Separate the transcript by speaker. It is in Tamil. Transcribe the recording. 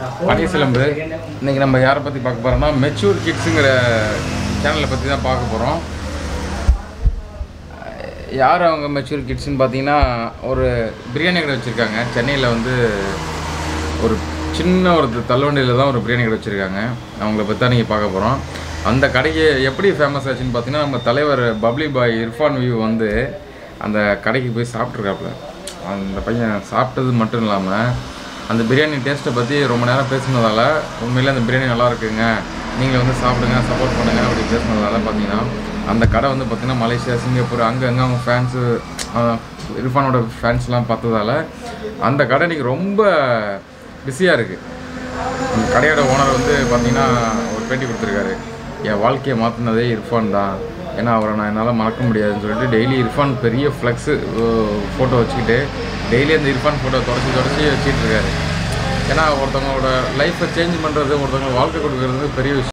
Speaker 1: பன்னீர்செல்வம்பு. இன்றைக்கி நம்ம யாரை பற்றி பார்க்க போகிறோம்னா மெச்சூர் கிட்ஸுங்கிற சேனலை பற்றி தான் பார்க்க போகிறோம். யார் அவங்க மெச்சூர் கிட்ஸ்ன்னு பார்த்தீங்கன்னா, ஒரு பிரியாணி கடை வச்சுருக்காங்க சென்னையில். வந்து ஒரு சின்ன ஒரு தள்ளுவண்டியில் தான் ஒரு பிரியாணி கடை வச்சுருக்காங்க. அவங்கள பற்றி தான் நீங்கள் பார்க்க போகிறோம். அந்த கடைக்கு எப்படி ஃபேமஸ் ஆச்சுன்னு பார்த்தீங்கன்னா, நம்ம தலைவர் பப்ளி பாய் இர்ஃபான் வியூ வந்து அந்த கடைக்கு போய் சாப்பிட்ருக்காப்புல. அந்த பையன் சாப்பிட்டது மட்டும் இல்லாமல் அந்த பிரியாணி டேஸ்ட்டை பற்றி ரொம்ப நேரம் பேசுனதால், உண்மையிலே அந்த பிரியாணி நல்லா இருக்குங்க, நீங்கள் வந்து சாப்பிடுங்க, சப்போர்ட் பண்ணுங்கள் அப்படி பேசுனதால பார்த்தீங்கன்னா, அந்த கடை வந்து பார்த்திங்கன்னா மலேசியா, சிங்கப்பூர் அங்கே அவங்க ஃபேன்ஸு, இர்ஃபானோட ஃபேன்ஸ்லாம் பார்த்ததால அந்த கடை இன்றைக்கி ரொம்ப பிஸியாக இருக்குது. அந்த கடையோட ஓனர் வந்து பார்த்திங்கன்னா ஒரு பேட்டி கொடுத்துருக்காரு. என் வாழ்க்கையை மாற்றினதே இர்ஃபான் தான், ஏன்னா அவரை நான் என்னால் மறக்க முடியாதுன்னு சொல்லிட்டு டெய்லி இர்ஃபான் பெரிய ஃப்ளெக்ஸு ஃபோட்டோ வச்சுக்கிட்டு டெய்லி அந்த இர்ஃபான் ஃபோட்டோ தொடச்சி வச்சுட்டு இருக்காரு. ஏன்னா ஒருத்தவங்களோட லைஃப்பை சேஞ்ச் பண்ணுறது, ஒருத்தவங்க வாழ்க்கை கொடுக்குறது பெரிய விஷயம்.